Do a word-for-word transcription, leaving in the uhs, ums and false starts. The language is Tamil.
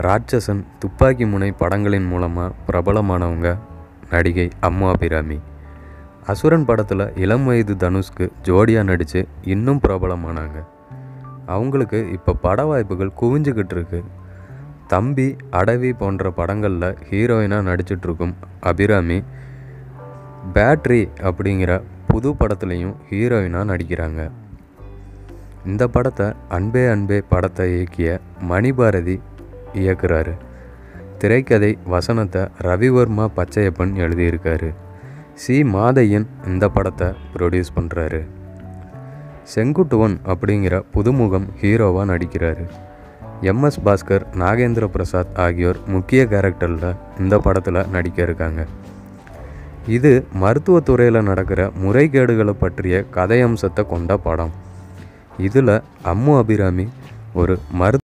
ராட்சசன், துப்பாக்கி முனை படங்களின் மூலமாக பிரபலமானவங்க நடிகை அம்மு அபிராமி. அசுரன் படத்தில் இளம் வயது தனுஷ்க்கு ஜோடியாக நடித்து இன்னும் பிரபலமானாங்க. அவங்களுக்கு இப்போ பட வாய்ப்புகள் குவிஞ்சுக்கிட்டு இருக்கு. தம்பி, அடவி போன்ற படங்களில் ஹீரோயினாக நடிச்சிட்ருக்கும் அபிராமி பேட்ரி அப்படிங்கிற புது படத்துலையும் ஹீரோயினாக நடிக்கிறாங்க. இந்த படத்தை அன்பே அன்பே படத்தை இயக்கிய மணிபாரதி இயக்குறாரு. திரைக்கதை வசனத்தை ரவிவர்மா பச்சையப்பன் எழுதியிருக்காரு. சி மாதையன் இந்த படத்தை ப்ரொடியூஸ் பண்ணுறாரு. செங்குட்டுவன் அப்படிங்கிற புதுமுகம் ஹீரோவாக நடிக்கிறாரு. எம் எஸ் பாஸ்கர், நாகேந்திர பிரசாத் ஆகியோர் முக்கிய கேரக்டரில் இந்த படத்தில் நடிக்க இருக்காங்க. இது மருத்துவத்துறையில் நடக்கிற முறைகேடுகளை பற்றிய கதையம்சத்தை கொண்ட படம். இதில் அம்மு அபிராமி ஒரு மருத்துவ